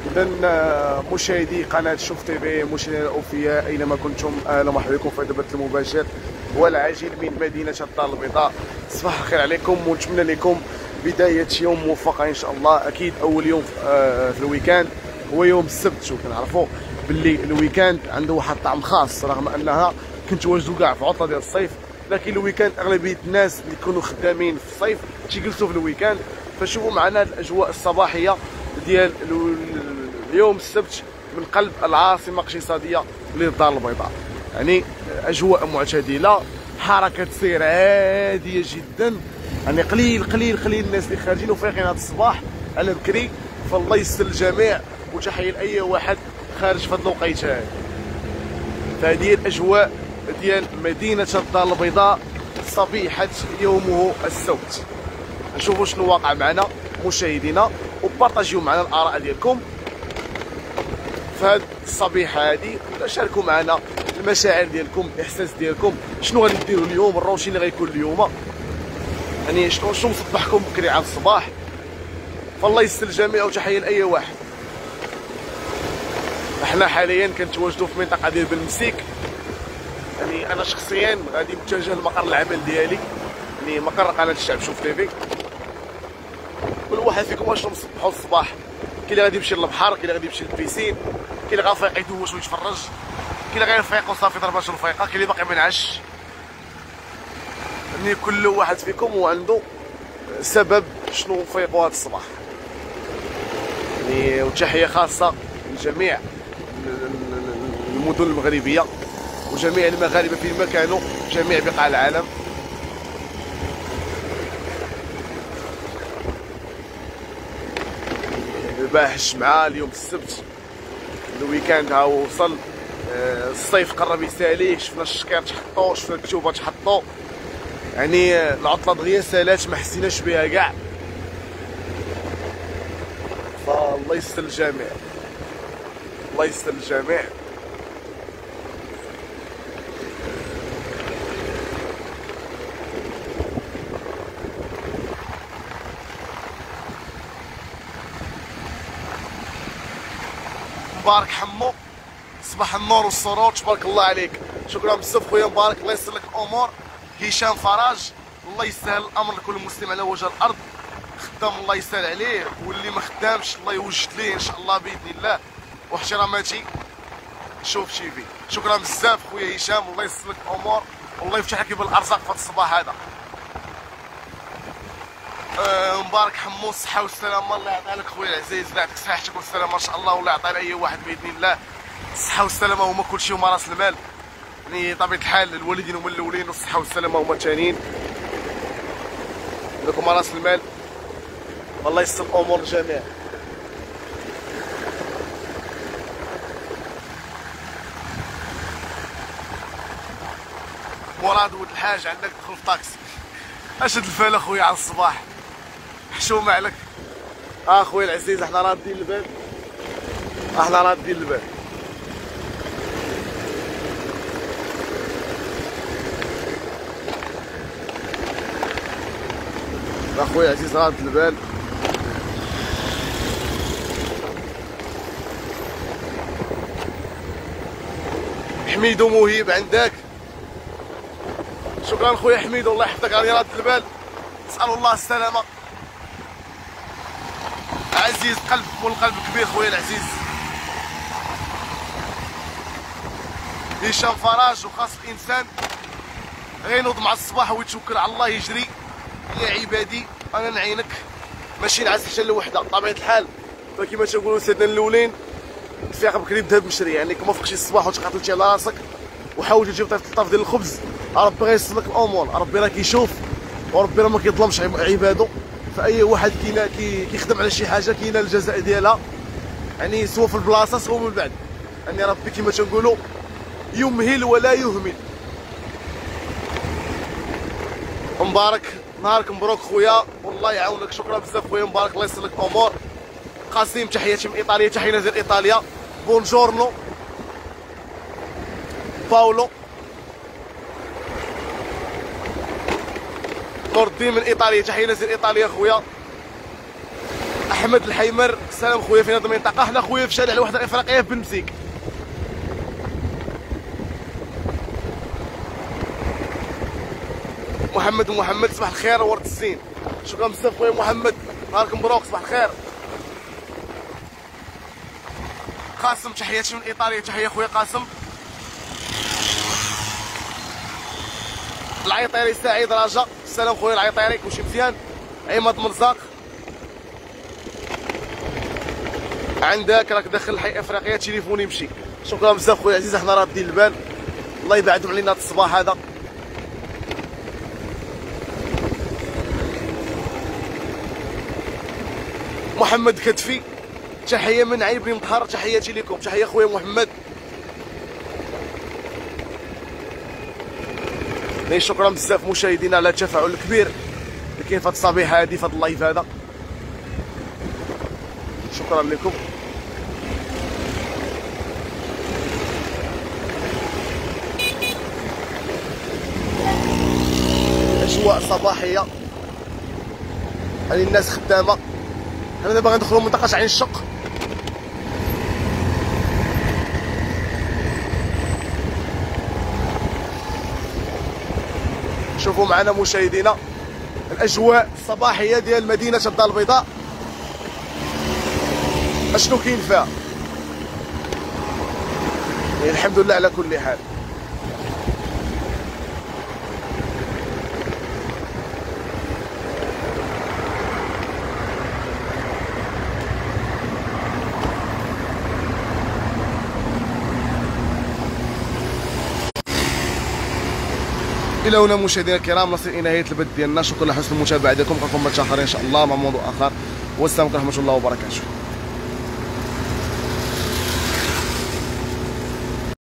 إذن مشاهدي قناة شوف تيفي، مشاهدينا الأوفياء أينما كنتم، أهلا ومرحبا بكم في هذا البث المباشر والعاجل من مدينة الدار البيضاء. صباح الخير عليكم ونتمنى لكم بداية يوم موفقة إن شاء الله. أكيد أول يوم في الويكاند هو يوم السبت. شوف كنعرفوا باللي الويكاند عنده واحد الطعم خاص، رغم أنها كنتواجدوا كاع في عطلة ديال الصيف، لكن الويكاند أغلبية الناس اللي يكونوا خدامين في الصيف تيجلسوا في الويكاند. فشوفوا معنا الأجواء الصباحية ديال اليوم السبت من قلب العاصمه الاقتصاديه للدار البيضاء. يعني اجواء معتدله، حركه سير عاديه جدا، يعني قليل الناس اللي خارجين وفايقين هذا الصباح على بكري. فالله يسر الجميع وتحيه لاي واحد خارج في هذه الوقيته هذه. فهذه الاجواء ديال مدينه الدار البيضاء صبيحه يومه السبت. نشوفوا شنو واقع معنا مشاهدينا وبارطاجيو معنا الاراء ديالكم في هذه الصبيحه هذه. شاركوا معنا المشاعر ديالكم، الاحساس ديالكم، شنو غادي ديروا اليوم، الروشين اللي غيكون اليوم، يعني شنو مصبحكم بكري على الصباح. فالله يسر الجميع وتحيه لاي واحد. احنا حاليا كنتواجدوا في منطقه ديال بلمسيك. يعني انا شخصيا غادي متجه لمقر العمل ديالي، يعني مقر قناه الشعب شوف تيفي. كل واحد فيكم اشنو مصبحوا الصباح؟ كاين اللي غادي يمشي للبحر، كاين اللي غادي يمشي للبيسين، كاين اللي غافيق يدوش ويتفرج، كاين اللي غيفيق وصافي ضربات الفيقه، كاين اللي باقي ما نعش. يعني كل واحد فيكم وعنده سبب شنو فيقوا هذا الصباح. يعني وتحيه خاصه لجميع المدن المغربيه وجميع المغاربه فيما كانوا جميع بقاع العالم. باح الجمعة اليوم السبت، الويكاند ها هو وصل، الصيف قرب يسالي، شفنا الشكير تحطو، شفنا الكتوبه تحطو، يعني العطله دغيا سالات ما حسيناش بها كاع. فالله يستر الجميع، الله يستر الجميع. مبارك حمو، صباح النور والسرور، تبارك الله عليك. شكرا بزاف خويا مبارك، الله يسر لك الامور. هشام فراج، الله يسهل الامر لكل مسلم على وجه الارض. خدام الله يسهل عليه، واللي ما خدامش الله يوجد ليه ان شاء الله باذن الله. واحتراماتي شوف تيفي. شكرا بزاف خويا هشام، الله يسر لك الامور والله يفتح لك بالارزاق في هذا الصباح هذا. مبارك حمو، الصحة والسلامة، الله يعطيها لك خويا العزيز، الله يعطيك صحتك والسلامة ان شاء الله، والله يعطي لاي واحد باذن الله. الصحة والسلامة هما كلشي، هما راس المال. يعني طبيعة الحال الوالدين هما الاولين والصحة والسلامة هما الثانيين. هذوك هما راس المال. الله يسر الامور للجميع. مراد ولد الحاج، عندك تدخل في طاكسي. اشد الفال خويا على الصباح، حشومه عليك. خويا العزيز، احنا رادين البال، احنا رادين البال. اخويا العزيز راد البال. حميدو مهيب عندك، شكرا خويا حميدو، الله يحفظك، راني راد البال. نسأل الله السلامة. عزيز قلب والقلب كبير خويا العزيز. هشام فراج، وخاص الانسان غينوض مع الصباح ويتوكل على الله يجري. يا عبادي انا نعينك، ماشي نعس حتى لوحده طبيعة الحال. فكما تنقولوا سيدنا الاولين، تفيق بكري بذهب مشري. يعني كما فقشي الصباح وتقاتلتي على راسك وحاول تجيب طرف ديال الخبز، ربي غيسر لك الامور. ربي راه كيشوف، وربي راه ما كيظلمش عباده. فاي واحد كيخدم على شي حاجه كاينه الجزاء ديالها، يعني سوا في البلاصه سوا من بعد. يعني ربي كما تنقولوا يمهل ولا يهمل. مبارك، نهارك مبروك خويا، والله يعاونك. شكرا بزاف خويا مبارك، الله يسر لك الامور. قاسم، تحياتي من ايطاليا، تحية ديال ايطاليا. بونجورنو باولو. نور الدين من ايطاليا، تحيه نازل ايطاليا خويا. احمد الحيمر، سلام خويا في هذه المنطقه. حنا خويا في شارع الوحده الافريقيه في بنمسيك. محمد صباح الخير ورد الزين. شكرا بزاف خويا محمد، نهارك مبروك، صباح الخير. قاسم تحياتي من ايطاليا، تحيه خويا قاسم. العيطيري سعيد رجا، السلام خويا العيطيري، كلشي مزيان. عماد مرزاق، عندك راك داخل الحي افريقيا تليفوني يمشي. شكرا بزاف خويا عزيز، حنا راه بدين البال، الله يبعدهم علينا هذا الصباح هذا. محمد كتفي، تحيه من عيب بن مطهر، تحياتي لكم، تحيه خويا محمد. شكرا بزاف مشاهدينا على التفاعل الكبير اللي كاين في هذه الصبيحه هذه، في هذا اللايف هذا. شكرا لكم. اجواء صباحيه، يعني الناس خدامه. انا دابا غندخلوا منطقه عين الشق. شوفوا معنا مشاهدينا الاجواء الصباحيه ديال مدينه الدار البيضاء، اشنو كاين فيها. يعني الحمد لله على كل حال. الى هنا مشاهدينا الكرام نصل الى نهايه البث ديالنا. شكرا لحسن المتابعه ديالكم، نلقاكم مره اخرى ان شاء الله مع موضوع اخر، والسلام عليكم ورحمه الله وبركاته.